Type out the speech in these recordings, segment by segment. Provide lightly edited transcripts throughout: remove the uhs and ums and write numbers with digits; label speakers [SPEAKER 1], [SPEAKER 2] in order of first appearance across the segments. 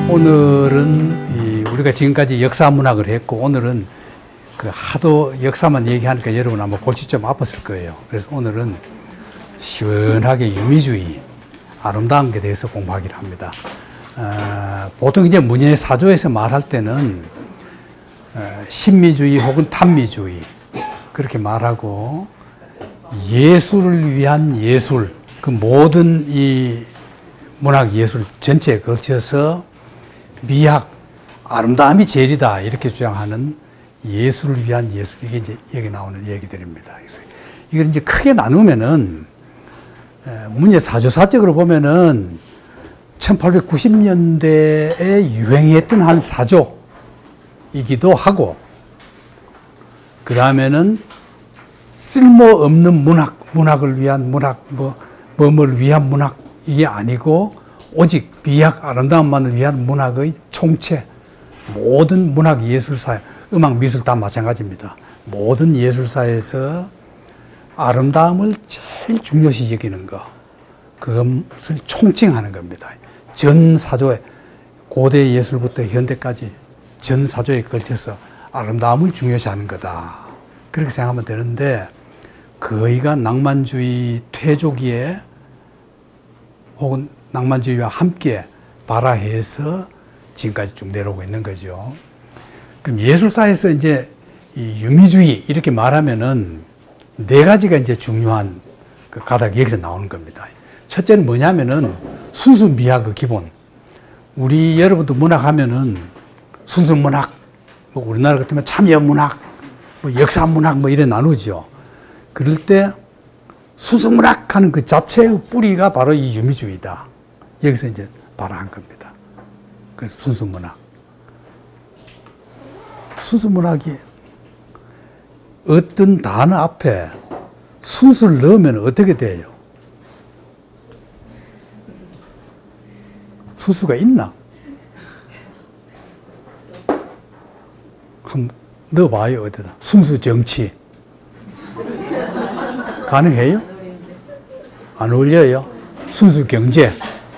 [SPEAKER 1] 오늘은 우리가 지금까지 역사 문학을 했고, 오늘은 그 하도 역사만 얘기하니까 여러분 아마 골치 좀 아팠을 거예요. 그래서 오늘은 시원하게 유미주의, 아름다운 게 대해서 공부하기로 합니다. 보통 이제 문예사조에서 말할 때는 신미주의 혹은 탐미주의 그렇게 말하고, 예술을 위한 예술, 그 모든 이 문학 예술 전체에 걸쳐서 미학, 아름다움이 제일이다 이렇게 주장하는 예술을 위한 예술, 이게 이제 여기 나오는 얘기들입니다. 그래서 이걸 이제 크게 나누면은 문예사조사적으로 보면은 1890년대에 유행했던 한 사조이기도 하고, 그 다음에는 쓸모없는 문학을 위한 문학, 뭐를 위한 문학, 이게 아니고 오직 미학, 아름다움만을 위한 문학의 총체, 모든 문학 예술사, 음악 미술 다 마찬가지입니다. 모든 예술사에서 아름다움을 제일 중요시 여기는 거, 그것을 총칭하는 겁니다. 전 사조에, 고대 예술부터 현대까지 전 사조에 걸쳐서 아름다움을 중요시하는 거다, 그렇게 생각하면 되는데, 거의가 낭만주의 퇴조기에 혹은 낭만주의와 함께 발화해서 지금까지 쭉 내려오고 있는 거죠. 그럼 예술사에서 이제 이 유미주의 이렇게 말하면은 네 가지가 이제 중요한 그 가닥이 여기서 나오는 겁니다. 첫째는 뭐냐면은 순수 미학의 기본. 우리 여러분도 문학 하면은 순수 문학, 뭐 우리나라 같으면 참여 문학, 뭐 역사 문학 뭐 이래 나누죠. 그럴 때 순수 문학 하는 그 자체의 뿌리가 바로 이 유미주의다. 여기서 이제 발화한 겁니다. 그래서 순수 문학. 순수 문학이 어떤 단어 앞에 순수를 넣으면 어떻게 돼요? 순수가 있나? 한번 넣어봐요, 어디다. 순수 정치. 가능해요? 안 어울려요? 순수 경제.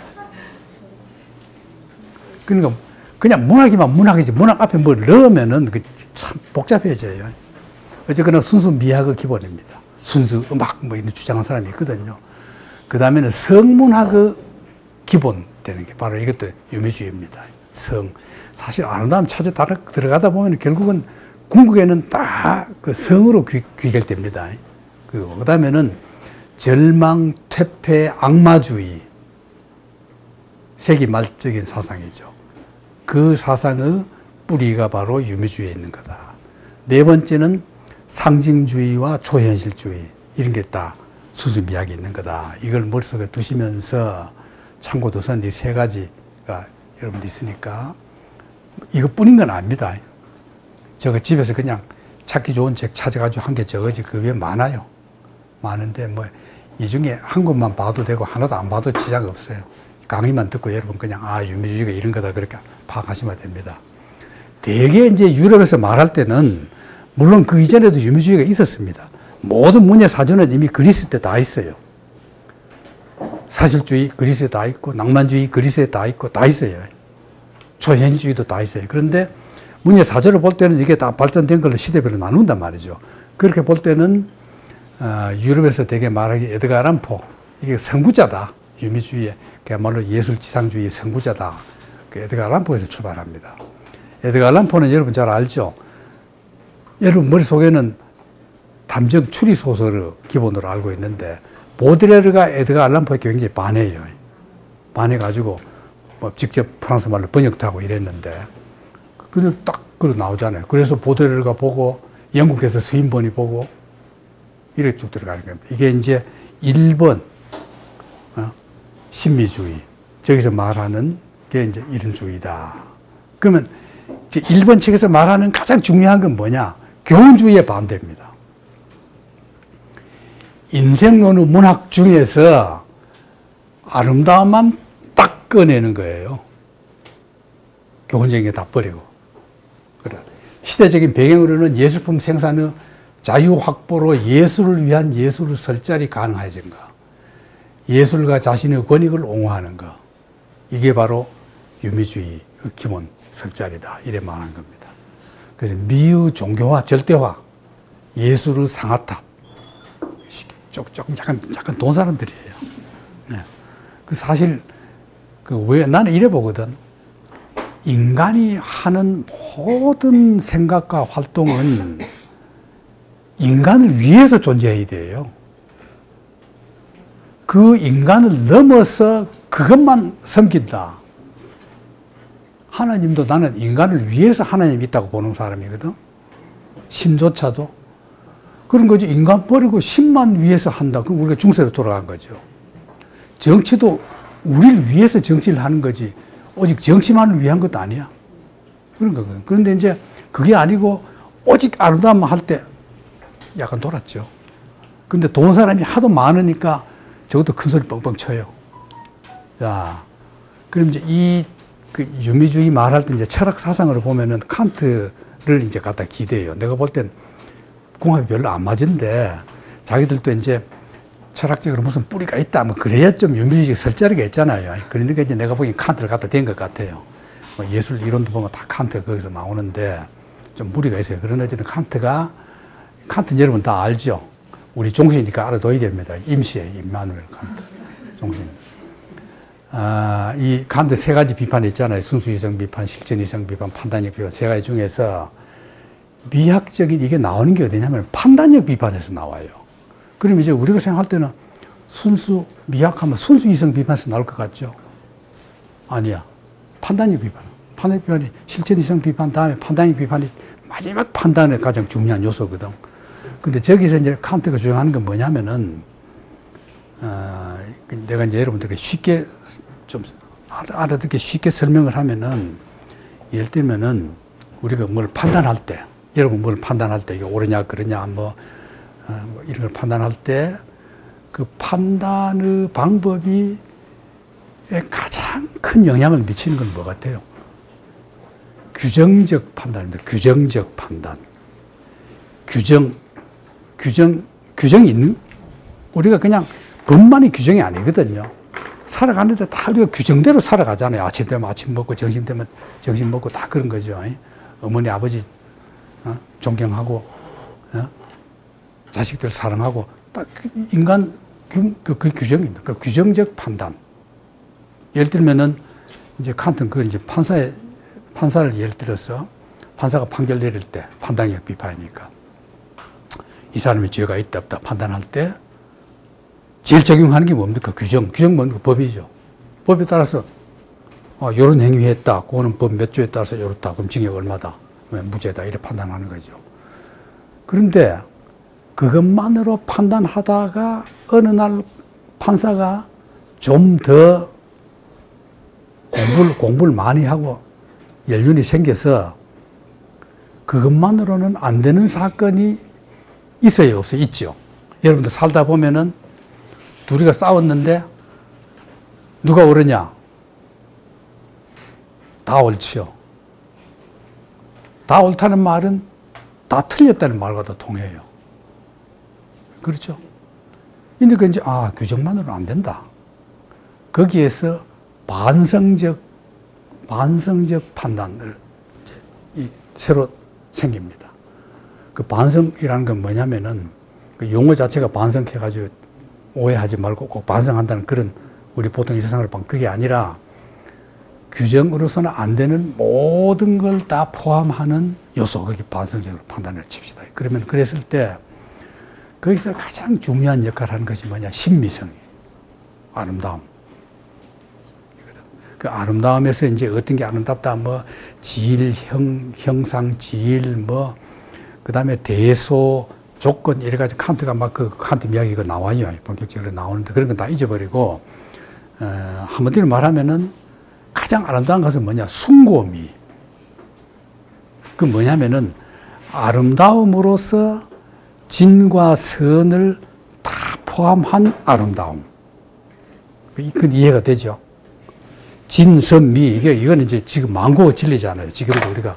[SPEAKER 1] 그러니까 그냥 문학이면 문학이지, 문학 앞에 뭘 넣으면은 참 복잡해져요. 어쨌거나 순수 미학의 기본입니다. 순수 음악 뭐 이런 주장하는 사람이 있거든요. 그 다음에는 성문학의 기본 되는 게 바로 이것도 유미주의입니다. 성. 사실 아름다움 찾아 들어가다 보면 결국은 궁극에는 다 그 성으로 귀결됩니다. 그 다음에는 절망, 퇴폐, 악마주의. 세기말적인 사상이죠. 그 사상의 뿌리가 바로 유미주의에 있는 거다. 네 번째는 상징주의와 초현실주의, 이런 게 다 순수 미학이 있는 거다. 이걸 머릿속에 두시면서 참고도서는 이 세 가지가 여러분들 있으니까 이것뿐인 건 아닙니다. 저거 집에서 그냥 찾기 좋은 책 찾아가지고 한 개 적어지, 그 외에 많아요. 많은데 뭐 이 중에 한 권만 봐도 되고 하나도 안 봐도 지장 없어요. 강의만 듣고 여러분 그냥 유미주의가 이런 거다 그렇게 파악하시면 됩니다. 대개 이제 유럽에서 말할 때는 물론 그 이전에도 유미주의가 있었습니다. 모든 문예 사전은 이미 그리스 때 다 있어요. 사실주의 그리스에 다 있고, 낭만주의 그리스에 다 있고, 다 있어요. 초현실주의도 다 있어요. 그런데 문예 사전을 볼 때는 이게 다 발전된 걸로 시대별로 나눈단 말이죠. 그렇게 볼 때는 유럽에서 되게 말하기 에드가 알란 포, 이게 선구자다. 유미주의의 그야말로 예술지상주의의 선구자다. 그 에드가 알란 포에서 출발합니다. 에드가 알란 포는 여러분 잘 알죠? 여러분 머릿속에는 담정 추리 소설을 기본으로 알고 있는데, 보드레르가 에드가 알란 포에 굉장히 반해요. 반해가지고 뭐 직접 프랑스 말로 번역도 하고 이랬는데, 그냥 딱 그러 나오잖아요. 그래서 보드레르가 보고 영국에서 스윈번이 보고 이렇게 쭉 들어가는 겁니다. 이게 이제 1번 신미주의, 저기서 말하는 게 이제 이런 주의다. 그러면 이제 1번 책에서 말하는 가장 중요한 건 뭐냐? 교훈주의의 반대입니다. 인생론의 문학 중에서 아름다움만 딱 꺼내는 거예요. 교훈적인 게 다 버리고. 그래. 시대적인 배경으로는 예술품 생산의 자유 확보로 예술을 위한 예술의 설jal이 가능해진 거. 예술가 자신의 권익을 옹호하는 거. 이게 바로 유미주의 기본 설자리다 이래 말하는 겁니다. 그래서 미의 종교화 절대화, 예술의 상아탑, 조금 약간 돈 사람들이에요. 네. 그 사실 왜 나는 이래 보거든. 인간이 하는 모든 생각과 활동은 인간을 위해서 존재해야 돼요. 그 인간을 넘어서 그것만 섬긴다. 하나님도 나는 인간을 위해서 하나님이 있다고 보는 사람이거든. 신조차도. 그런 거지. 인간 버리고 신만 위해서 한다. 그럼 우리가 중세로 돌아간 거죠. 정치도 우리를 위해서 정치를 하는 거지. 오직 정치만을 위한 것도 아니야. 그런 거거든. 그런데 이제 그게 아니고 오직 아름다움만 할 때 약간 돌았죠. 근데 돈 사람이 하도 많으니까 저것도 큰 소리 뻥뻥 쳐요. 자, 그럼 이제 그 유미주의 말할 때 이제 철학 사상으로 보면은 칸트를 이제 갖다 기대요. 내가 볼 땐 궁합이 별로 안 맞은데 자기들도 이제 철학적으로 무슨 뿌리가 있다, 뭐 그래야 좀 유미주의적 설자리가 있잖아요. 그러니까 이제 내가 보기엔 칸트를 갖다 댄 것 같아요. 뭐 예술 이론도 보면 다 칸트가 거기서 나오는데 좀 무리가 있어요. 그러나 어쨌든 칸트 여러분 다 알죠? 우리 종신이니까 알아둬야 됩니다. 임시의 임마누엘 칸트 종신. 이 칸트 세 가지 비판이 있잖아요. 순수이성 비판, 실전이성 비판, 판단력 비판 세 가지 중에서 미학적인 이게 나오는 게 어디냐면 판단력 비판에서 나와요. 그럼 이제 우리가 생각할 때는 순수 미학하면 순수이성 비판에서 나올 것 같죠? 아니야. 판단력 비판. 판단력 비판이 실전이성 비판 다음에 판단력 비판이 마지막 판단의 가장 중요한 요소거든. 근데 저기서 이제 칸트가 주장하는 건 뭐냐면은 내가 이제 여러분들에게 쉽게 좀 알아듣게 쉽게 설명을 하면은 예를 들면은 우리가 뭘 판단할 때 여러분 뭘 판단할 때 이게 옳으냐 그러냐 뭐 이런 걸 판단할 때 그 판단의 방법이 가장 큰 영향을 미치는 건 뭐 같아요? 규정적 판단입니다. 규정적 판단. 규정이 있는 우리가 그냥 법만이 규정이 아니거든요. 살아가는데 다 우리가 규정대로 살아가잖아요. 아침 되면 아침 먹고 점심 되면 점심 먹고 다 그런 거죠. 어머니 아버지 존경하고 자식들 사랑하고 딱 인간 그 규정입니다. 그 규정적 판단. 예를 들면은 이제 칸트는 그걸 이제 판사를 예를 들어서 판사가 판결 내릴 때 판단력 비판이니까 이 사람이 죄가 있다 없다 판단할 때 제일 적용하는 게 뭡니까? 규정 뭡니까? 법이죠. 법에 따라서 이런 행위했다. 그거는 법 몇 조에 따라서 이렇다. 그럼 징역 얼마다. 무죄다. 이렇게 판단하는 거죠. 그런데 그것만으로 판단하다가 어느 날 판사가 좀 더 공부를 많이 하고 연륜이 생겨서 그것만으로는 안 되는 사건이 있어요, 없어요? 있죠. 여러분들 살다 보면은 둘이가 싸웠는데 누가 옳으냐? 다 옳지요. 다 옳다는 말은 다 틀렸다는 말과도 통해요. 그렇죠? 그러니까 이제 규정만으로는 안 된다. 거기에서 반성적 판단을 이제 새로 생깁니다. 그 반성이라는 건 뭐냐면은 그 용어 자체가 반성해가지고 오해하지 말고 꼭 반성한다는 그런 우리 보통 일상생활을 보면 그게 아니라 규정으로서는 안 되는 모든 걸 다 포함하는 요소, 그게 반성적으로 판단을 칩시다. 그러면 그랬을 때 거기서 가장 중요한 역할을 하는 것이 뭐냐? 신미성, 아름다움. 그 아름다움에서 이제 어떤 게 아름답다, 뭐 질, 형상, 질, 뭐 그다음에 대소, 조건 여러 가지 칸트가 막 그 칸트 이야기가 나와요. 본격적으로 나오는데 그런 건 다 잊어버리고 한마디로 말하면은 가장 아름다운 것은 뭐냐? 숭고미. 그 뭐냐면은 아름다움으로서 진과 선을 다 포함한 아름다움. 그건 이해가 되죠? 진, 선, 미. 이건 이제 지금 만고 진리잖아요. 지금도 우리가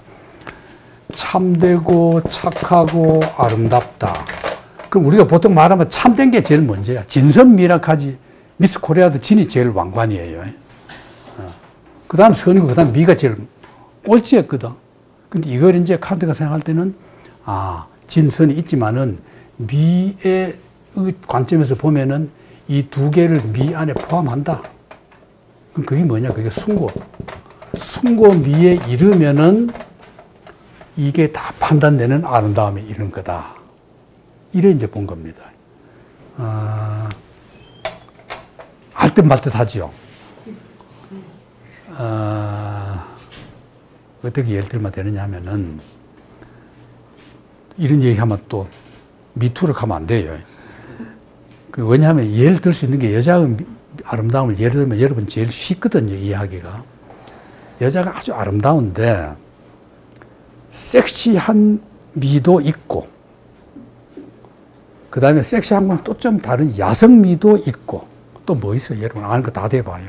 [SPEAKER 1] 참되고 착하고 아름답다. 그럼 우리가 보통 말하면 참된 게 제일 먼저야. 진선미락하지. 미스 코리아도 진이 제일 왕관이에요. 그 다음 선이고, 그 다음 미가 제일 꼴찌였거든. 근데 이걸 이제 칸트가 생각할 때는, 진선이 있지만은 미의 관점에서 보면은 이 두 개를 미 안에 포함한다. 그럼 그게 뭐냐? 그게 숭고. 숭고 미에 이르면은 이게 다 판단되는 아름다움에 이르는 거다. 이래 이제 본 겁니다. 알듯 말듯 하지요. 어떻게 예를 들면 되느냐 하면은, 이런 얘기 하면 또 미투를 가면 안 돼요. 왜냐하면 예를 들 수 있는 게 여자의 아름다움을 예를 들면 여러분 제일 쉽거든요, 이해하기가. 여자가 아주 아름다운데, 섹시한 미도 있고, 그 다음에 섹시한 건 또 좀 다른 야성미도 있고, 또 뭐 있어요? 여러분 아는 거 다 대봐요.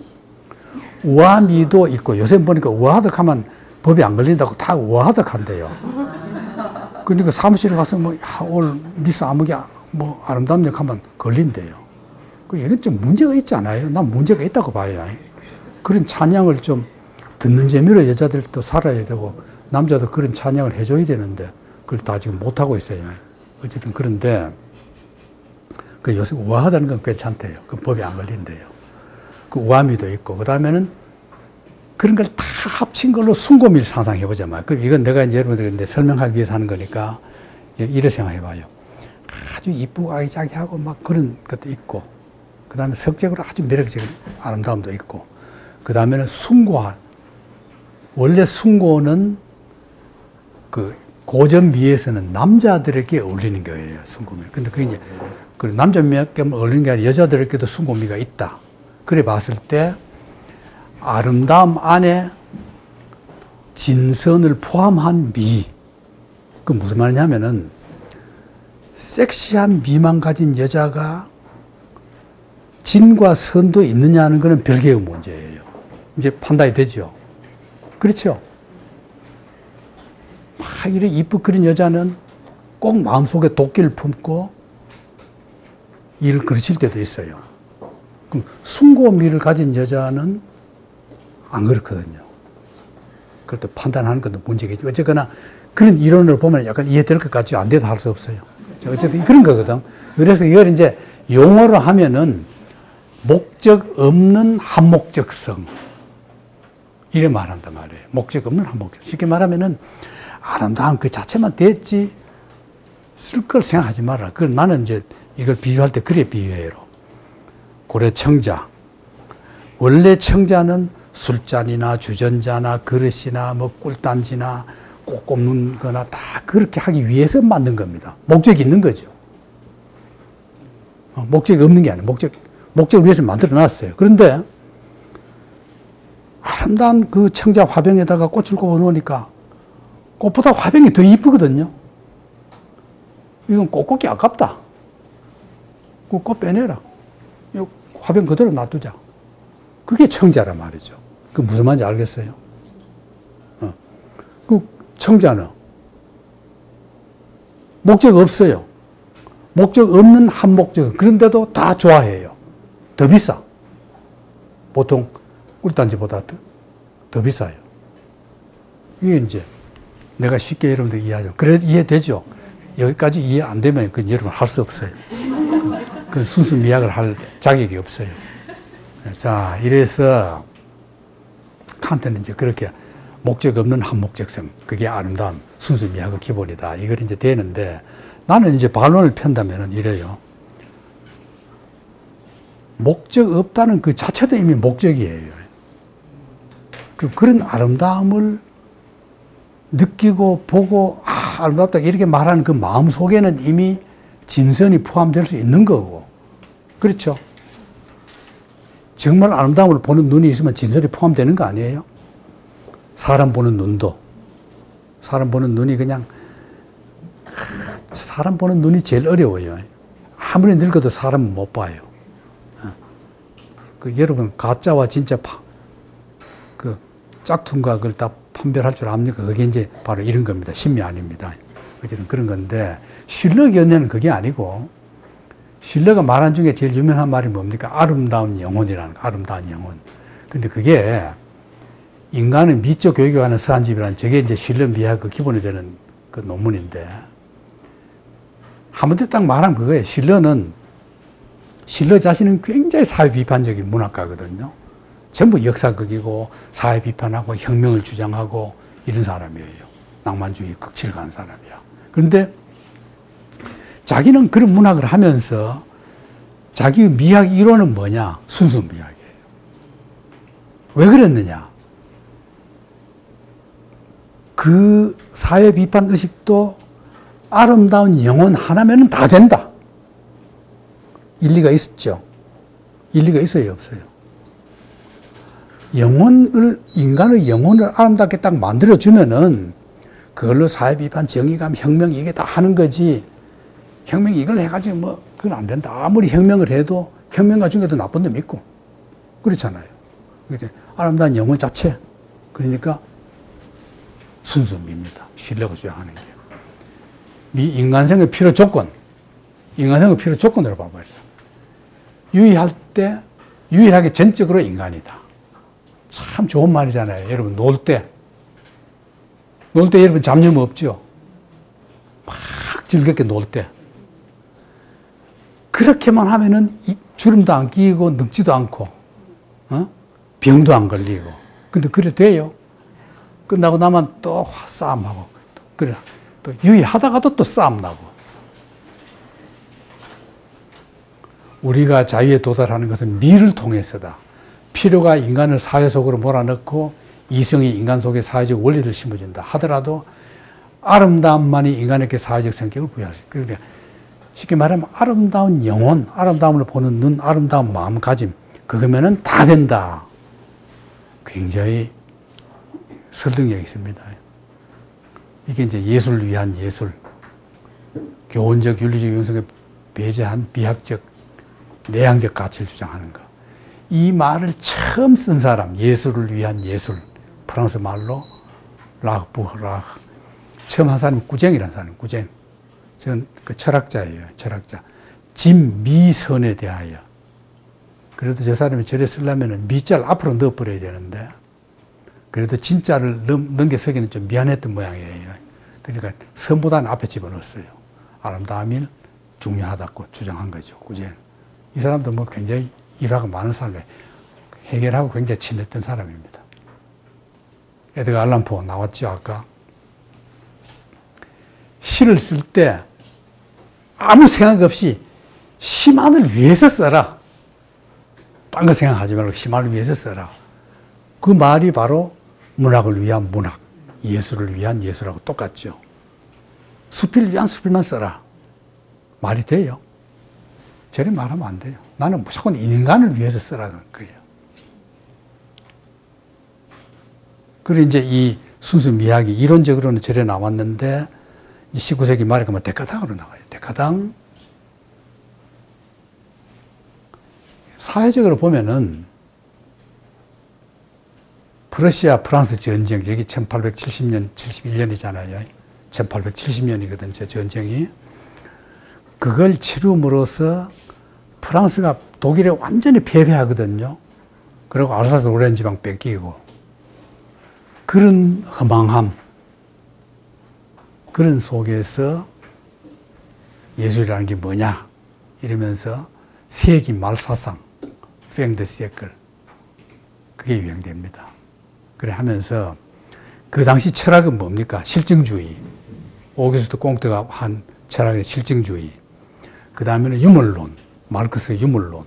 [SPEAKER 1] 우아미도 있고, 요새 보니까 우아하덕 하면 법이 안 걸린다고 다 우아하덕 한대요. 그러니까 사무실에 가서 뭐, 오늘 미스 아무개 뭐 아름다운 역 하면 걸린대요. 이건 좀 문제가 있지 않아요? 난 문제가 있다고 봐요. 그런 찬양을 좀 듣는 재미로 여자들도 살아야 되고, 남자도 그런 찬양을 해줘야 되는데, 그걸 다 지금 못하고 있어요. 어쨌든 그런데, 요새 우아하다는 건 괜찮대요. 그 법이 안 걸린대요. 그 우아미도 있고, 그 다음에는 그런 걸 다 합친 걸로 숭고미를 상상해보자 말이에요. 그럼 이건 내가 이제 여러분들한테 설명하기 위해서 하는 거니까, 이래 생각해봐요. 아주 이쁘고 아기자기하고 막 그런 것도 있고, 그 다음에 성적으로 아주 매력적인 아름다움도 있고, 그 다음에는 숭고한, 원래 숭고는 그 고전미에서는 남자들에게 어울리는 거예요, 숭고미. 근데 그게 이제, 그 남자에게 어울리는 게 아니라 여자들에게도 숭고미가 있다. 그래 봤을 때, 아름다움 안에 진선을 포함한 미. 그 무슨 말이냐면은, 섹시한 미만 가진 여자가 진과 선도 있느냐는 것은 별개의 문제예요. 이제 판단이 되죠. 그렇죠? 막 이렇게 이쁘거린 여자는 꼭 마음속에 도끼를 품고 일을 그르칠 때도 있어요. 그럼 숭고미를 가진 여자는 안 그렇거든요. 그것도 판단하는 것도 문제겠죠. 어쨌거나 그런 이론을 보면 약간 이해될 것 같죠. 안 돼도 할 수 없어요. 어쨌든 그런 거거든. 그래서 이걸 이제 용어로 하면은 목적 없는 한목적성. 이래 말한단 말이에요. 목적 없는 한목적. 쉽게 말하면은 아름다운 그 자체만 됐지 쓸 걸 생각하지 마라. 그걸 나는 이제 이걸 비유할 때 그래 비유해요. 고래 청자. 원래 청자는 술잔이나 주전자나 그릇이나 뭐 꿀단지나 꼭 꼽는 거나 다 그렇게 하기 위해서 만든 겁니다. 목적이 있는 거죠. 목적이 없는 게 아니에요. 목적을 위해서 만들어 놨어요. 그런데 아름다운 그 청자 화병에다가 꽃을 꼽아 놓으니까 꽃보다 화병이 더 이쁘거든요. 이건 꽃 꽂기 아깝다. 그 꽃 빼내라. 이 화병 그대로 놔두자. 그게 청자란 말이죠. 그 무슨 말인지 알겠어요? 그 청자는 목적 없어요. 목적 없는 한 목적. 그런데도 다 좋아해요. 더 비싸. 보통 꿀단지보다 더 비싸요. 이게 이제 내가 쉽게 여러분들 이해하죠. 그래 이해되죠? 여기까지 이해 안 되면 그건 여러분 할 수 없어요. 그 순수 미학을 할 자격이 없어요. 자, 이래서 칸트는 이제 그렇게 목적 없는 한목적성, 그게 아름다운 순수 미학의 기본이다. 이걸 이제 되는데 나는 이제 반론을 편다면은 이래요. 목적 없다는 그 자체도 이미 목적이에요. 그런 아름다움을 느끼고 보고 아름답다 이렇게 말하는 그 마음 속에는 이미 진선이 포함될 수 있는 거고. 그렇죠? 정말 아름다움을 보는 눈이 있으면 진선이 포함되는 거 아니에요? 사람 보는 눈도. 사람 보는 눈이 그냥 사람 보는 눈이 제일 어려워요. 아무리 늙어도 사람은 못 봐요. 여러분 가짜와 진짜 그 짝퉁과 그걸 다 판별할 줄 압니까? 그게 이제 바로 이런 겁니다. 심리 아닙니다. 어쨌든 그런 건데 실록 연애는 그게 아니고 실록가 말한 중에 제일 유명한 말이 뭡니까? 아름다운 영혼이라는 거. 아름다운 영혼. 근데 그게 인간은 미적 교육에 관한 서한집이라는 저게 이제 실러 미학 그 기본이 되는 그 논문인데 한마디로 딱 말하면 그거예요. 실러 자신은 굉장히 사회 비판적인 문학가거든요. 전부 역사극이고 사회 비판하고 혁명을 주장하고 이런 사람이에요. 낭만주의 극치를 가는 사람이야. 그런데 자기는 그런 문학을 하면서 자기의 미학 이론은 뭐냐? 순수 미학이에요. 왜 그랬느냐? 그 사회 비판 의식도 아름다운 영혼 하나면은 다 된다. 일리가 있었죠. 일리가 있어요, 없어요? 인간의 영혼을 아름답게 딱 만들어주면은 그걸로 사회 비판, 정의감, 혁명 이게 다 하는 거지. 혁명 이걸 해가지고 뭐, 그건 안 된다. 아무리 혁명을 해도 혁명가 중에도 나쁜 놈이 있고. 그렇잖아요. 아름다운 영혼 자체. 그러니까 순수미입니다. 신뢰가 주장하는 게. 인간생의 필요 조건. 인간생의 필요 조건으로 봐봐요. 유일하게 전적으로 인간이다. 참 좋은 말이잖아요. 여러분, 놀 때 여러분 잡념 없죠? 막 즐겁게 놀 때. 그렇게만 하면은 주름도 안 끼고 늙지도 않고, 병도 안 걸리고. 근데 그래 돼요. 끝나고 나면 또 싸움하고. 그래. 또 유의하다가도 또 싸움 나고. 우리가 자유에 도달하는 것은 미를 통해서다. 필요가 인간을 사회 속으로 몰아넣고 이성이 인간 속에 사회적 원리를 심어준다 하더라도 아름다움만이 인간에게 사회적 성격을 부여할 수 있다. 그러니까 쉽게 말하면 아름다운 영혼, 아름다움을 보는 눈, 아름다운 마음가짐, 그거면은 다 된다. 굉장히 설득력이 있습니다. 이게 이제 예술을 위한 예술, 교훈적, 윤리적 영성에 배제한 비학적, 내향적 가치를 주장하는 것. 이 말을 처음 쓴 사람, 예술을 위한 예술, 프랑스 말로 락부락. 처음 한 사람이 꾸쟁이라는 사람, 꾸쟁. 저는 그 철학자예요, 철학자. 진미선에 대하여. 그래도 저 사람이 절에 쓰려면 미자를 앞으로 넣어버려야 되는데, 그래도 진짜를 넘겨 쓰기는 좀 미안했던 모양이에요. 그러니까 선보다는 앞에 집어넣었어요. 아름다움이 중요하다고 주장한 거죠, 꾸쟁. 이 사람도 뭐 굉장히 일화가 많은 사람이에요. 해결하고 굉장히 친했던 사람입니다. 에드가 알란 포 나왔죠, 아까. 시를 쓸 때 아무 생각 없이 시만을 위해서 써라. 딴 거 생각하지 말고 시만을 위해서 써라. 그 말이 바로 문학을 위한 문학, 예술을 위한 예술하고 똑같죠. 수필을 위한 수필만 써라. 말이 돼요? 저리 말하면 안 돼요. 나는 무조건 인간을 위해서 쓰라는 거예요. 그리고 이제 이 순수 미학이 이론적으로는 저래 나왔는데 19세기 말에 가면 데카당으로 나와요. 데카당. 사회적으로 보면은 프러시아 프랑스 전쟁, 여기 1870년, 71년이잖아요. 1870년이거든, 저 전쟁이. 그걸 치rum으로써 프랑스가 독일에 완전히 패배하거든요. 그리고 알사스 로렌 지방 뺏기고. 그런 허망함, 그런 속에서 예술이라는 게 뭐냐 이러면서 세기 말 사상, 팽드 시에클, 그게 유행됩니다. 그래 하면서 그 당시 철학은 뭡니까? 실증주의. 오기스트 공트가 한 철학의 실증주의. 그 다음에는 유물론, 마르크스의 유물론.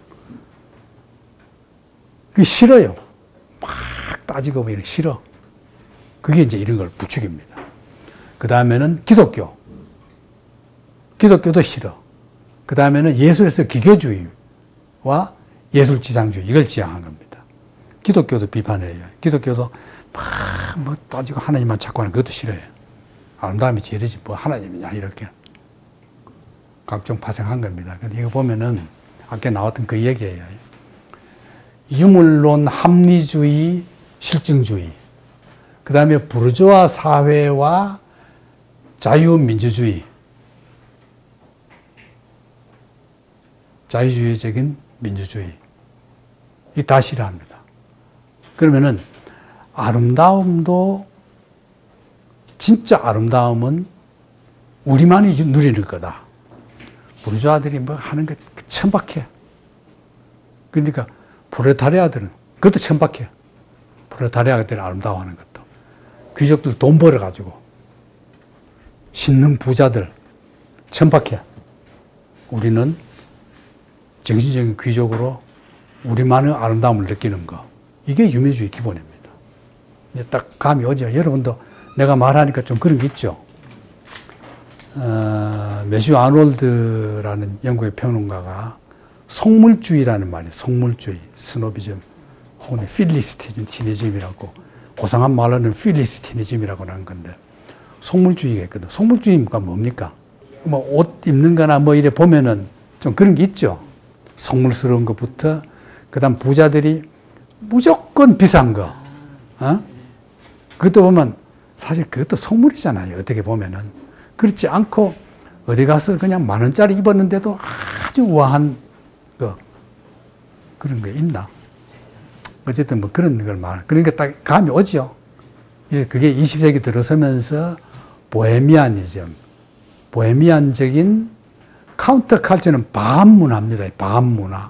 [SPEAKER 1] 그게 싫어요. 막 따지고 보면 싫어. 그게 이제 이런 걸 부추깁니다. 그 다음에는 기독교. 기독교도 싫어. 그 다음에는 예술에서 기교주의와 예술지상주의, 이걸 지향한 겁니다. 기독교도 비판해요. 기독교도 막 뭐 따지고 하나님만 찾고 하는 그것도 싫어요. 아름다움이 제일이지 뭐 하나님이냐 이렇게. 각종 파생한 겁니다. 근데 이거 보면은 아까 나왔던 그 얘기예요. 유물론, 합리주의, 실증주의. 그 다음에 부르주아 사회와 자유민주주의. 자유주의적인 민주주의. 이 다 싫어합니다. 그러면은 아름다움도, 진짜 아름다움은 우리만이 누리는 거다. 부르주아들이 뭐 하는 게 천박해. 그러니까 프롤레타리아들은 그것도 천박해. 프롤레타리아들이 아름다워하는 것도. 귀족들 돈 벌어가지고 신능 부자들 천박해. 우리는 정신적인 귀족으로 우리만의 아름다움을 느끼는 거. 이게 유미주의 기본입니다. 이제 딱 감이 오죠. 여러분도 내가 말하니까 좀 그런 게 있죠. 매슈 아놀드라는 영국의 평론가가 속물주의라는 말이에요. 속물주의, 스노비즘, 혹은 필리스티니즘이라고, 고상한 말로는 필리스티니즘이라고 하는 건데, 속물주의가 있거든. 속물주의가 뭡니까? 뭐 옷 입는 거나 뭐 이래 보면은 좀 그런 게 있죠. 속물스러운 것부터, 그 다음 부자들이 무조건 비싼 거, 그것도 보면 사실 그것도 속물이잖아요. 어떻게 보면은. 그렇지 않고 어디 가서 그냥 10,000원짜리 입었는데도 아주 우아한 거, 그런 게 있나? 어쨌든 뭐 그런 걸 그러니까 딱 감이 오죠. 이제 그게 20세기 들어서면서 보헤미안이즘, 보헤미안적인 카운터 칼처는 반문화입니다. 반문화.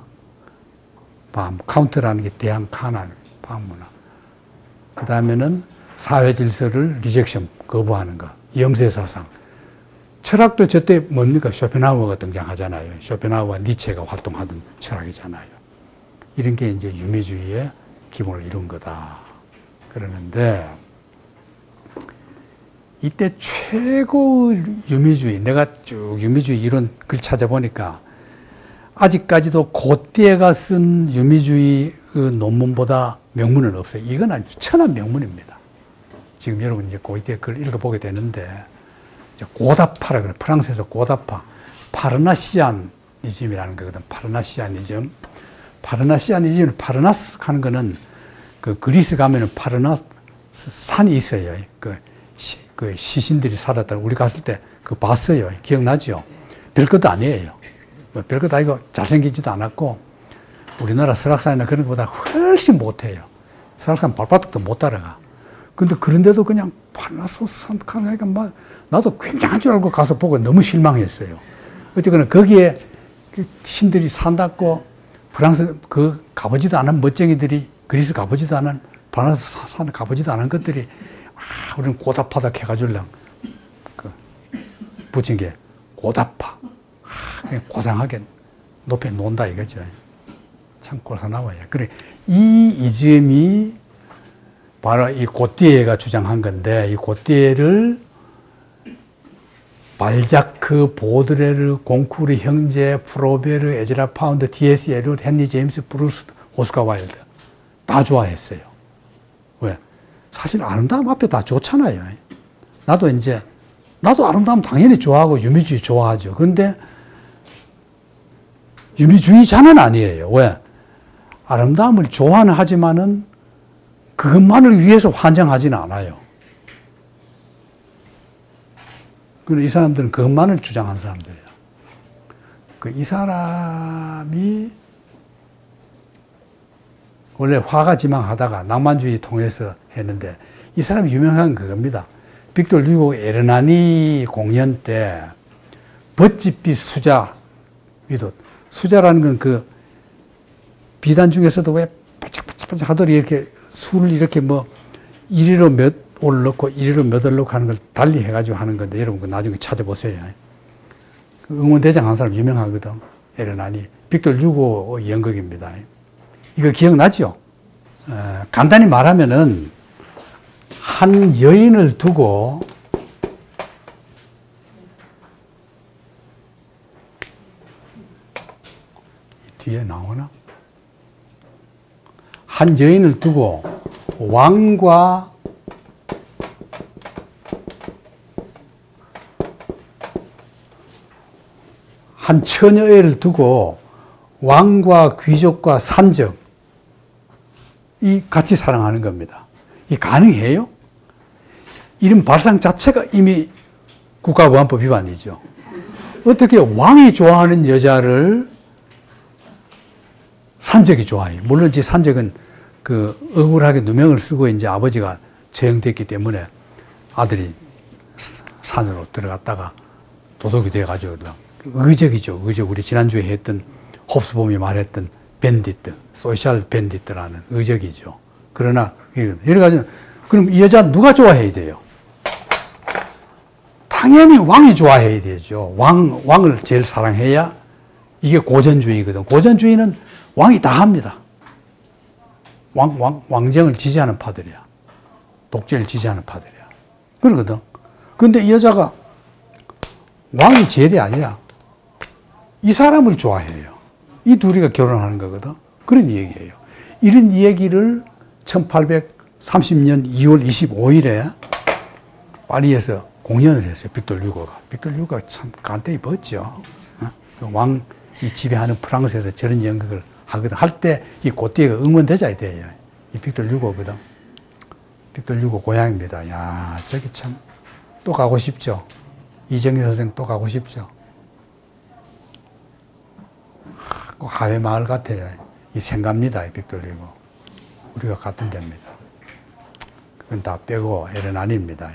[SPEAKER 1] 카운터라는 게 대항 카난, 반문화. 그 다음에는 사회 질서를 리젝션, 거부하는 거. 염세사상. 철학도 저때 뭡니까? 쇼펜하우어가 등장하잖아요. 쇼펜하우어와 니체가 활동하던 철학이잖아요. 이런 게 이제 유미주의의 기본을 이룬 거다. 그러는데, 이때 최고의 유미주의, 내가 쭉 유미주의 이론 글 찾아보니까 아직까지도 고띠에가 쓴 유미주의 논문보다 명문은 없어요. 이건 아주 천한 명문입니다. 지금 여러분 이제 고띠에 글 읽어보게 되는데, 고다파라 그래. 프랑스에서 고다파. 파르나시안이즘이라는 거거든. 파르나시안이즘. 파르나시안이즘, 파르나스 하는 거는 그 그리스 가면은 파르나스 산이 있어요. 그 시신들이 살았다. 우리 갔을 때 그 봤어요. 기억나죠? 별것도 아니에요. 별것 아니고 잘생기지도 않았고, 우리나라 설악산이나 그런 것보다 훨씬 못해요. 설악산 발바닥도 못 따라가. 근데 그런데도 그냥 파르나스 산 가니까 막 나도 굉장한 줄 알고 가서 보고 너무 실망했어요. 어쨌거나 거기에 신들이 산다고 프랑스 가보지도 않은 멋쟁이들이, 그리스 가보지도 않은, 파르나스 산 가보지도 않은 것들이 우리는 고다파다 해가지고 붙인 게 고다파. 그냥 고상하게 높이 논다 이거죠. 참 고상나와요. 그래, 이 이즘이 바로 이 고띠에가 주장한 건데, 이 고띠에를 발자크, 보드레르, 공쿠르 형제, 프로베르, 에즈라 파운드, T.S. 에리엇, 헨리 제임스, 브루스, 오스카 와일드 다 좋아했어요. 왜? 사실 아름다움 앞에 다 좋잖아요. 나도 아름다움 당연히 좋아하고 유미주의 좋아하죠. 그런데 유미주의자는 아니에요. 왜? 아름다움을 좋아는 하지만은 그것만을 위해서 환장하지는 않아요. 이 사람들은 그것만을 주장하는 사람들이에요. 이 사람이 원래 화가지망하다가 낭만주의 통해서 했는데, 이 사람이 유명한 그겁니다. 빅토르 류고 에르나니 공연 때 벗집빛 수자 위도, 수자라는 건 그 비단 중에서도 왜 반짝반짝 하더니 이렇게 술을 이렇게 뭐 이리로 몇 올 넣고 이리로 몇 올 넣고 하는 걸 달리 해가지고 하는 건데, 여러분 그 나중에 찾아보세요. 그 응원대장 한 사람 유명하거든. 에르나니. 빅토르 류고 연극입니다. 이거 기억나죠? 간단히 말하면은 한 여인을 두고 뒤에 나오나? 한 여인을 두고 왕과 한 처녀애를 두고 왕과 귀족과 산적 이 같이 사랑하는 겁니다. 이게 가능해요? 이런 발상 자체가 이미 국가보안법 위반이죠. 어떻게 왕이 좋아하는 여자를 산적이 좋아해요? 물론 이 산적은 그 억울하게 누명을 쓰고 이제 아버지가 처형됐기 때문에 아들이 산으로 들어갔다가 도둑이 돼가지고 의적이죠. 의적. 우리 지난주에 했던 홉스봄이 말했던 밴디트, 소셜 밴디트라는 의적이죠. 그러나 이래가지고 그럼 이 여자 누가 좋아해야 돼요? 당연히 왕이 좋아해야 되죠. 왕을 제일 사랑해야 이게 고전주의거든. 고전주의는 왕이 다 합니다. 왕정을 지지하는 파들이야. 독재를 지지하는 파들이야. 그러거든. 근데 이 여자가 왕이 제일이 아니라 이 사람을 좋아해요. 이 둘이가 결혼하는 거거든. 그런 얘기예요. 이런 얘기를 1830년 2월 25일에 파리에서 공연을 했어요. 빅토르 유고가. 빅토르 유고가 참 간단히 멋져. 왕이 지배하는 프랑스에서 저런 연극을 하거든. 할 때 이 고띠에가 응원대자야 돼요. 이 빅토르 유고거든. 빅토르 유고 고향입니다. 야, 저기 참 또 가고 싶죠. 이정희 선생 또 가고 싶죠. 하회 마을 같아요. 이 생갑니다. 이 빅토르 유고. 우리가 같은 데입니다. 그건 다 빼고 에르난입니다.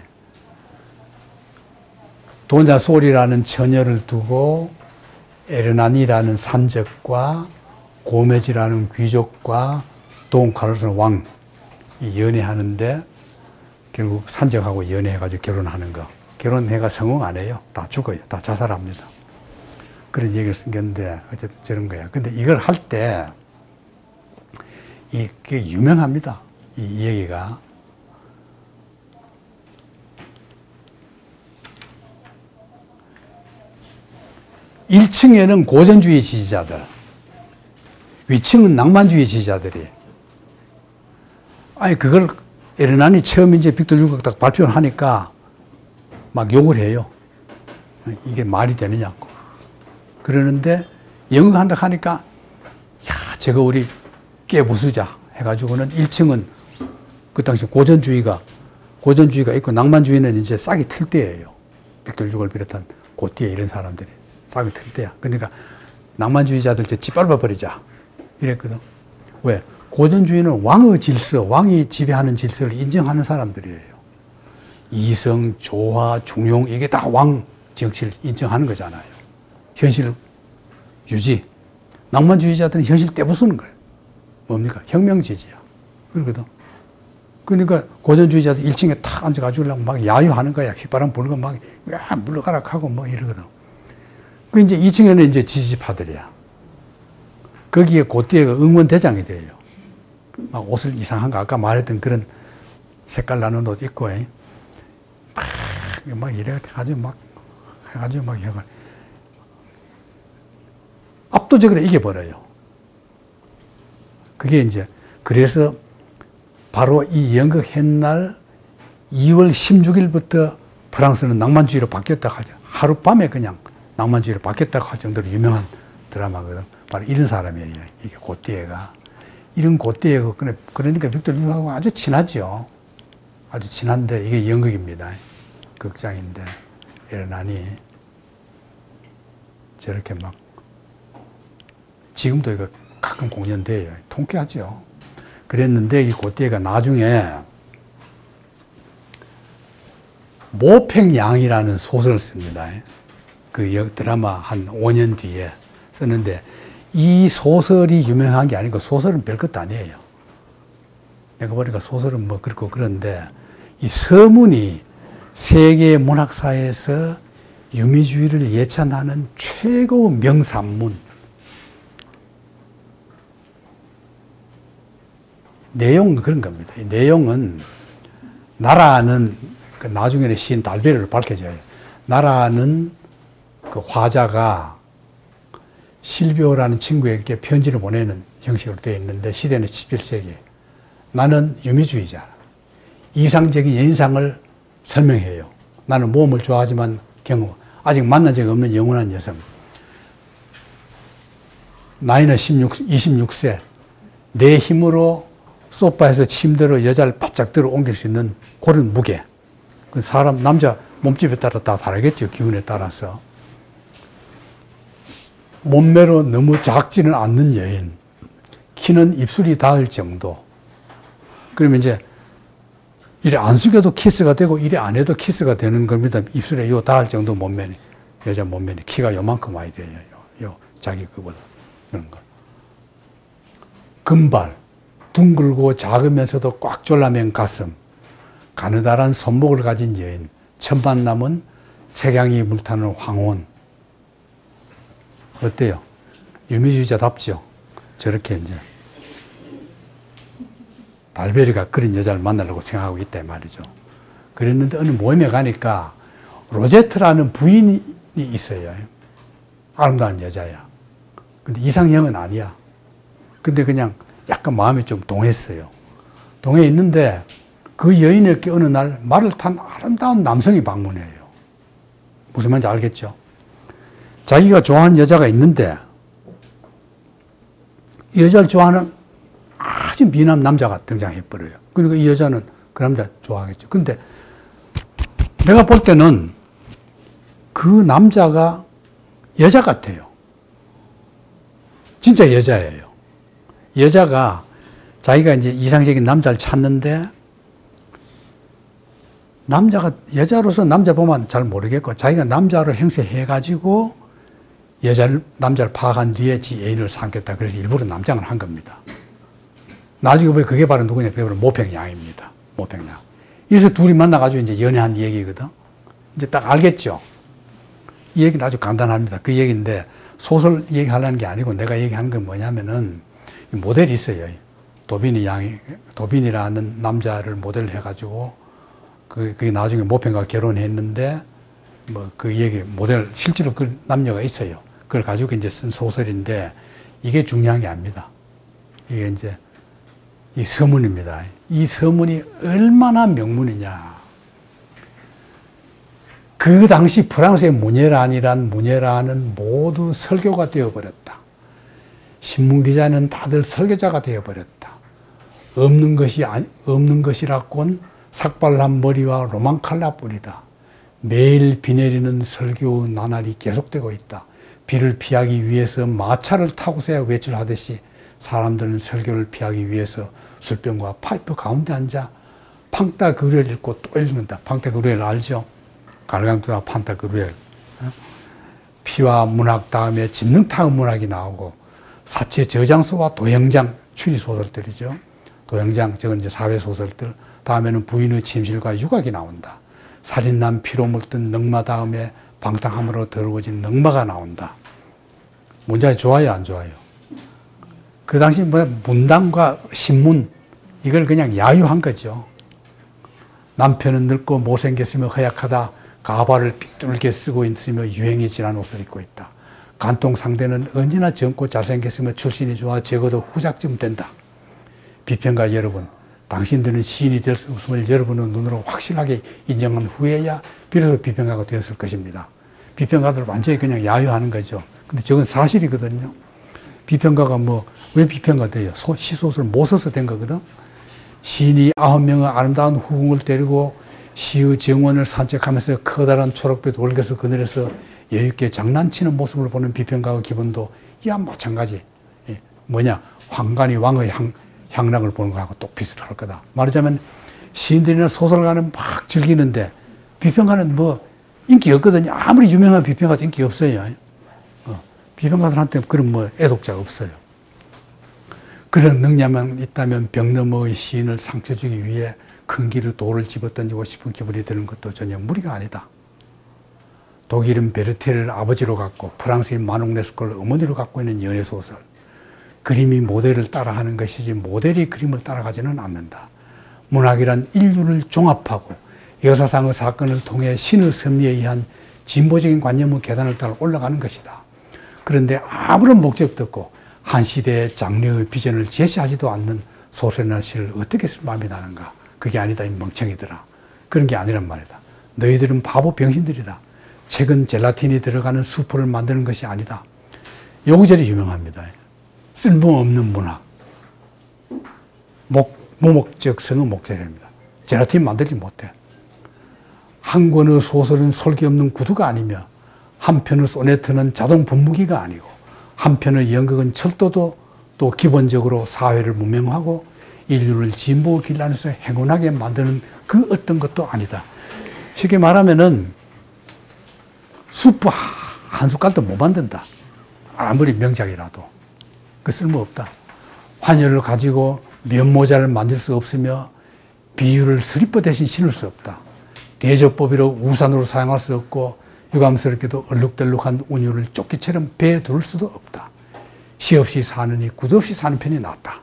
[SPEAKER 1] 돈자솔이라는 처녀를 두고 에르난이라는 산적과 고메지라는 귀족과 돈 카르로스는 왕이 연애하는데 결국 산적하고 연애해가지고 결혼하는 거. 결혼해가 성공 안 해요. 다 죽어요. 다 자살합니다. 그런 얘기를 쓴건데 어쨌든 저런 거야. 근데 이걸 할 때 이게 유명합니다. 이 얘기가. 1층에는 고전주의 지지자들, 위층은 낭만주의 지지자들이. 아니, 그걸 에르난이 처음 이제 빅토르 유고가 딱 발표를 하니까 막 욕을 해요. 이게 말이 되느냐고. 그러는데 연극한다 하니까, 야, 저거 우리 깨부수자 해가지고는 1층은 그 당시 고전주의가 있고 낭만주의는 이제 싹이 틀 때예요. 빅토르 유고를 비롯한 고띠에 이런 사람들이. 싹이 틀 때야. 그러니까 낭만주의자들 짓밟아 버리자. 이랬거든. 왜? 고전주의는 왕의 질서, 왕이 지배하는 질서를 인정하는 사람들이에요. 이성, 조화, 중용, 이게 다 왕 정치를 인정하는 거잖아요. 현실 유지. 낭만주의자들은 현실 떼부수는 거예요. 뭡니까? 혁명지지야. 그러거든. 그러니까 고전주의자들 1층에 탁 앉아가지고 막 야유하는 거야. 휘바람 불고 막, 야, 물러가라 하고 뭐 이러거든. 그 이제 2층에는 이제 지지파들이야. 거기에 고띠에가 응원대장이 돼요. 막 옷을 이상한 거, 아까 말했던 그런 색깔 나는 옷 입고, 막 이래가지고 막 해가지고 막 해가 압도적으로 이겨버려요. 그게 이제, 그래서 바로 이 연극 했날 2월 16일부터 프랑스는 낭만주의로 바뀌었다고 하죠. 하룻밤에 그냥 낭만주의로 바뀌었다고 할 정도로 유명한 드라마거든. 바로 이런 사람이에요. 이게 고띠에가. 이런 고띠에가, 그러니까 빅토르 유고하고 아주 친하죠. 아주 친한데 이게 연극입니다. 극장인데 에르난이 저렇게 막 지금도 이거 가끔 공연돼요. 통쾌하죠. 그랬는데 이 고띠에가 나중에 모팽양이라는 소설을 씁니다. 그 드라마 한 5년 뒤에 썼는데 이 소설이 유명한 게 아니고 소설은 별것도 아니에요. 내가 보니까 소설은 뭐 그렇고 그런데 이 서문이 세계 문학사에서 유미주의를 예찬하는 최고 명산문. 내용은 그런 겁니다. 이 내용은 나라는 그 나중에는 시인 달베르를 밝혀줘요. 나라는 그 화자가 실비오라는 친구에게 편지를 보내는 형식으로 되어 있는데 시대는 17세기. 나는 유미주의자. 이상적인 인상을 설명해요. 나는 모험을 좋아하지만 아직 만난 적이 없는 영원한 여성. 나이는 26세. 내 힘으로 소파에서 침대로 여자를 바짝 들어 옮길 수 있는 그런 무게. 그 사람, 남자 몸집에 따라 다 다르겠죠. 기운에 따라서. 몸매로 너무 작지는 않는 여인. 키는 입술이 닿을 정도. 그러면 이제 이래 안 숙여도 키스가 되고 이래 안 해도 키스가 되는 겁니다. 입술에 요 닿을 정도 몸매니, 여자 몸매니 키가 요만큼 와야 돼요. 요 자기 그보다 그런 거. 금발, 둥글고 작으면서도 꽉 졸라맨 가슴, 가느다란 손목을 가진 여인, 첫 만남은 색양이 물타는 황혼. 어때요? 유미주의자답죠? 저렇게 이제 발베리가 그런 여자를 만나려고 생각하고 있다 말이죠. 그랬는데 어느 모임에 가니까 로제트라는 부인이 있어요. 아름다운 여자야. 근데 이상형은 아니야. 근데 그냥 약간 마음이 좀 동했어요. 동해 있는데 그 여인에게 어느 날 말을 탄 아름다운 남성이 방문해요. 무슨 말인지 알겠죠? 자기가 좋아하는 여자가 있는데 이 여자를 좋아하는 아주 미남 남자가 등장해버려요. 그러니까 이 여자는 그 남자 좋아하겠죠. 근데 내가 볼 때는 그 남자가 여자 같아요. 진짜 여자예요. 여자가 자기가 이제 이상적인 남자를 찾는데 남자가 여자로서 남자 보면 잘 모르겠고 자기가 남자로 행세해가지고 남자를 파악한 뒤에 지 애인을 삼겠다. 그래서 일부러 남장을 한 겁니다. 나중에 왜 그게 바로 누구냐? 그게 바로 모팽양입니다. 모팽양. 그래서 둘이 만나가지고 이제 연애한 얘기거든. 이제 딱 알겠죠? 이 얘기는 아주 간단합니다. 그 얘기인데 소설 얘기하려는 게 아니고 내가 얘기하는 건 뭐냐면은 모델이 있어요. 도빈이라는 남자를 모델을 해가지고 그게 나중에 모팽과 결혼했는데 뭐 그 얘기 모델 실제로 그 남녀가 있어요. 그걸 가지고 이제 쓴 소설인데 이게 중요한 게 아닙니다. 이게 이제 이 서문입니다. 이 서문이 얼마나 명문이냐. 그 당시 프랑스의 문예란은 모두 설교가 되어버렸다. 신문기자는 다들 설교자가 되어버렸다. 없는 것이라곤 삭발한 머리와 로망 칼라뿐이다. 매일 비 내리는 설교 나날이 계속되고 있다. 비를 피하기 위해서 마차를 타고서야 외출하듯이 사람들은 설교를 피하기 위해서 술병과 파이프 가운데 앉아 팡타그루엘 읽고 또 읽는다. 팡타그루엘 알죠? 가르강투와 팡타그루엘. 피와 문학 다음에 진능타의 문학이 나오고 사체 저장소와 도형장 추리소설들이죠. 도형장, 저건 이제 사회소설들. 다음에는 부인의 침실과 유곽이 나온다. 살인난 피로 물든 넝마 다음에 방탕함으로 더러워진 넝마가 나온다. 문장이 좋아요, 안 좋아요? 그 당시 문단과 신문, 이걸 그냥 야유한 거죠. 남편은 늙고 못생겼으며 허약하다. 가발을 삐뚤게 쓰고 있으며 유행이 지난 옷을 입고 있다. 간통 상대는 언제나 젊고 잘생겼으며 출신이 좋아 적어도 후작쯤 된다. 비평가 여러분, 당신들은 시인이 될 수 없음을 여러분의 눈으로 확실하게 인정한 후에야 비로소 비평가가 되었을 것입니다. 비평가들 완전히 그냥 야유하는 거죠. 근데 저건 사실이거든요. 비평가가 왜 비평가 돼요? 시소설 못 써서 된 거거든. 시인이 9명의 아름다운 후궁을 데리고 시의 정원을 산책하면서 커다란 초록빛 월계수 그늘에서 여유있게 장난치는 모습을 보는 비평가의 기분도 이와 마찬가지. 황간이 왕의 향락을 보는 거하고 또 비슷할 거다. 말하자면 시인들이나 소설가는 막 즐기는데 비평가는 인기 없거든요. 아무리 유명한 비평가도 인기 없어요. 비평가들한테 그런 애독자가 없어요. 그런 능력만 있다면 벽 너머의 시인을 상처 주기 위해 큰 길을 돌을 집어던지고 싶은 기분이 드는 것도 전혀 무리가 아니다. 독일은 베르테를 아버지로 갖고 프랑스인 마농 레스콜을 어머니로 갖고 있는 연애소설. 그림이 모델을 따라하는 것이지 모델이 그림을 따라가지는 않는다. 문학이란 인류를 종합하고 역사상의 사건을 통해 신의 섭리에 의한 진보적인 관념의 계단을 따라 올라가는 것이다. 그런데 아무런 목적도 없고 한 시대의 장래의 비전을 제시하지도 않는 소설이나 시를 어떻게 쓸 마음이 나는가. 그게 아니다, 이 멍청이들아. 그런 게 아니란 말이다. 너희들은 바보 병신들이다. 책은 젤라틴이 들어가는 수프를 만드는 것이 아니다. 요 구절이 유명합니다. 쓸모없는 문학. 무목적성의 목적입니다. 젤라틴 만들지 못해. 한 권의 소설은 솔기 없는 구두가 아니며 한 편의 소네트는 자동 분무기가 아니고 한 편의 연극은 철도도 또 기본적으로 사회를 문명하고 인류를 진보의 길 안에서 행운하게 만드는 그 어떤 것도 아니다. 쉽게 말하면은 수프 한 숟갈도 못 만든다. 아무리 명작이라도. 그 쓸모없다. 환열을 가지고 면모자를 만들 수 없으며 비유를 슬리퍼 대신 신을 수 없다. 대저법으로 우산으로 사용할 수 없고 유감스럽게도 얼룩덜룩한 운율을 조끼처럼 배에 둘 수도 없다. 시 없이 사느니 구두 없이 사는 편이 낫다.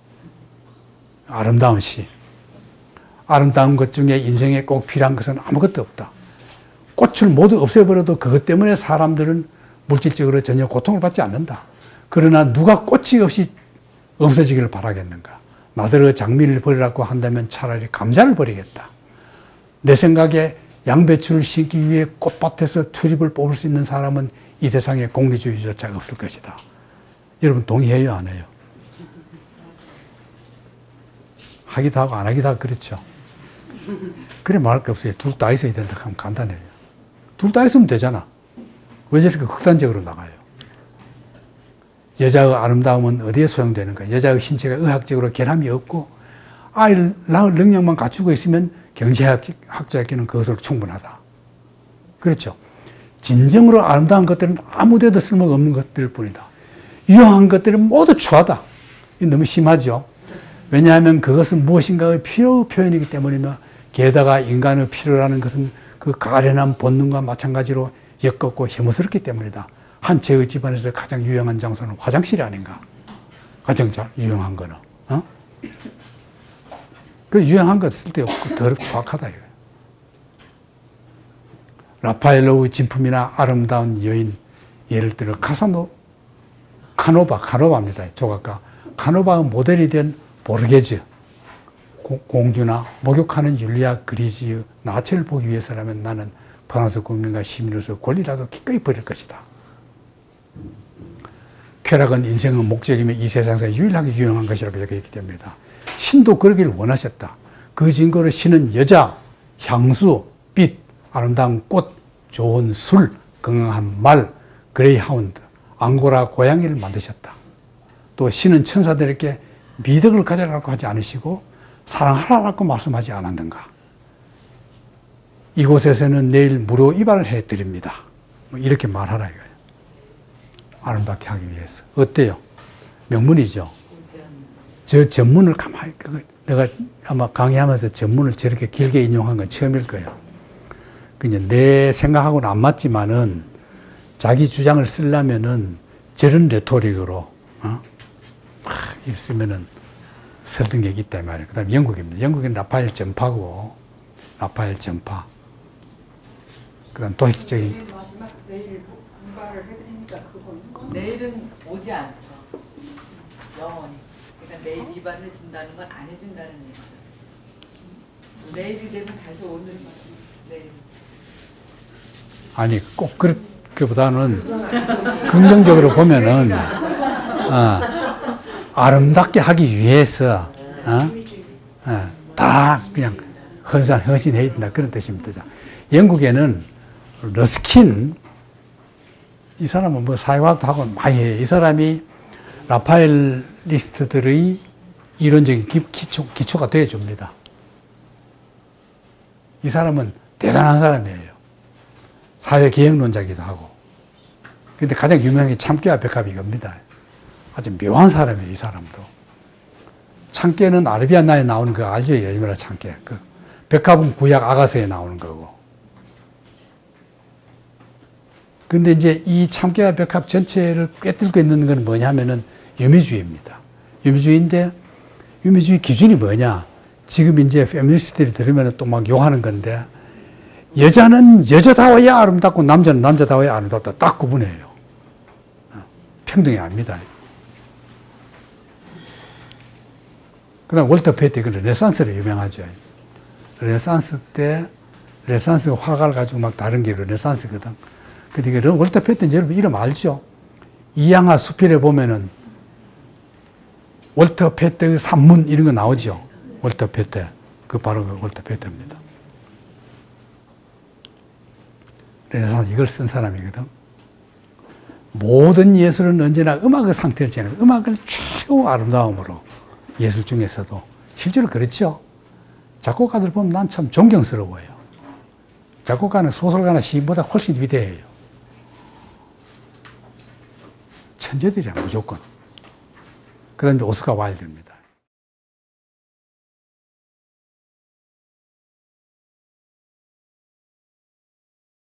[SPEAKER 1] 아름다운 시. 아름다운 것 중에 인생에 꼭 필요한 것은 아무것도 없다. 꽃을 모두 없애버려도 그것 때문에 사람들은 물질적으로 전혀 고통을 받지 않는다. 그러나 누가 꽃이 없이 없어지기를 바라겠는가. 나더러 장미를 버리라고 한다면 차라리 감자를 버리겠다. 내 생각에 양배추를 심기 위해 꽃밭에서 투립을 뽑을 수 있는 사람은 이 세상에 공리주의조차 없을 것이다. 여러분 동의해요, 안 해요? 하기도 하고 안 하기도 하고 그렇죠. 그래 말할 게 없어요. 둘 다 있어야 된다 하면 간단해요. 둘 다 있으면 되잖아. 왜 저렇게 극단적으로 나가요? 여자의 아름다움은 어디에 소용되는가? 여자의 신체가 의학적으로 결함이 없고 아이를 낳을 능력만 갖추고 있으면 경제학자에게는 그것으로 충분하다. 그렇죠. 진정으로 아름다운 것들은 아무데도 쓸모가 없는 것들 뿐이다. 유용한 것들은 모두 추하다. 이게 너무 심하죠. 왜냐하면 그것은 무엇인가의 필요 표현이기 때문이며 게다가 인간의 필요라는 것은 그 가련한 본능과 마찬가지로 역겹고 혐오스럽기 때문이다. 한 제의 집안에서 가장 유용한 장소는 화장실이 아닌가. 가장 유용한 거는. 그 유용한 것 쓸데없고 더럽고 추악하다 이거예요. 라파엘로의 진품이나 아름다운 여인, 예를 들어 카노바입니다. 조각가. 카노바의 모델이 된 보르게즈, 공주나 목욕하는 율리아 그리지의 나체를 보기 위해서라면 나는 프랑스 국민과 시민으로서 권리라도 기꺼이 버릴 것이다. 쾌락은 인생의 목적이며 이 세상에서 유일하게 유용한 것이라고 얘기했기 때문이다. 신도 그러기를 원하셨다. 그 증거로 신은 여자, 향수, 빛, 아름다운 꽃, 좋은 술, 건강한 말, 그레이하운드, 앙고라 고양이를 만드셨다. 또 신은 천사들에게 미덕을 가져라고 하지 않으시고 사랑하라고 말씀하지 않았는가. 이곳에서는 내일 무료 이발을 해드립니다. 이렇게 말하라 이거예요. 아름답게 하기 위해서. 어때요? 명문이죠. 저 전문을 가만히, 내가 아마 강의하면서 전문을 저렇게 길게 인용한 건 처음일 거예요. 그냥 내 생각하고는 안 맞지만은 자기 주장을 쓰려면은 저런 레토릭으로, 막 있으면은 설득력이 있다, 말이에요. 그 다음에 영국입니다. 영국은 라파엘 전파고, 라파엘 전파. 그 다음 도식적인.
[SPEAKER 2] 내일 이발을 해드리니까 그거는?
[SPEAKER 3] 내일은 오지 않죠. 영원히. 그러니까 내일 이발해 준다는 건 안 해준다는 얘기죠. 내일이 되면 다시 오늘 내일.
[SPEAKER 1] 아니 꼭 그렇게보다는 긍정적으로 보면은 아름답게 하기 위해서 다 그냥 헌신해야 된다 그런 뜻입니다. 영국에는 러스킨 이 사람은 뭐 사회과학도 하고 많이 해요. 이 사람이 라파엘리스트들의 이론적인 기초가 되어줍니다. 이 사람은 대단한 사람이에요. 사회개혁론자기도 하고. 근데 가장 유명한 게 참깨와 백합이 이겁니다. 아주 묘한 사람이에요, 이 사람도. 참깨는 아르비안나에 나오는 거 알죠? 여의미라 참깨. 그 백합은 구약 아가서에 나오는 거고. 근데 이제 이 참깨와 백합 전체를 꿰뚫고 있는 건 뭐냐면은 유미주의입니다. 유미주의인데, 유미주의 기준이 뭐냐? 지금 이제 페미니스트들이 들으면 또 막 욕하는 건데, 여자는 여자다워야 아름답고 남자는 남자다워야 아름답다. 딱 구분해요. 평등이 아닙니다. 그 다음 월터 페이트, 그 르네상스로 유명하죠. 르네상스 때, 르네상스 화가를 가지고 막 다른 게 르네상스거든. 그러니까 월터 페이트는 여러분 이름 알죠? 이양화 수필에 보면은 월터 페이트의 산문 이런 거 나오죠? 월터 페이트. 그 바로 그 월터 페이트입니다. 르네상스 이걸 쓴 사람이거든. 모든 예술은 언제나 음악의 상태를 정하는, 음악을 최고 아름다움으로 예술 중에서도 실제로 그렇죠. 작곡가들 보면 난 참 존경스러워요. 작곡가는 소설가나 시인보다 훨씬 위대해요. 천재들이야, 무조건. 그 다음에 오스카 와일드입니다.